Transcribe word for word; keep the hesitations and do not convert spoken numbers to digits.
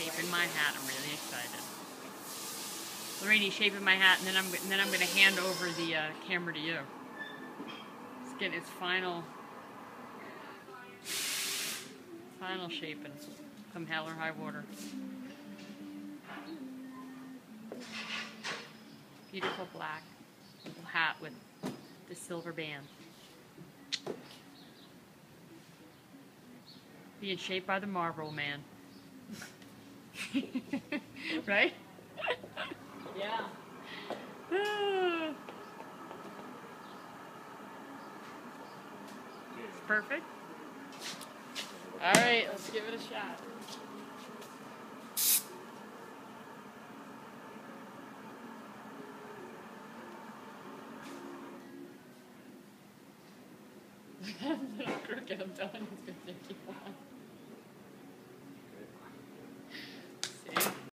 shaping my hat. I'm really excited. Lorraine's shaping my hat, and then I'm and then I'm going to hand over the uh, camera to you. It's getting its final final shaping. Come hell or high water. Beautiful black little hat with the silver band. Being shaped by the Marlboro Man. Right? Yeah. It's perfect. Alright, let's give it a shot. Little crooked, I'm telling you, it's going to take you a while.